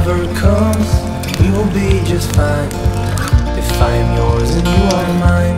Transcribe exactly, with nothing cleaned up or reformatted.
whatever comes, we will be just fine. If I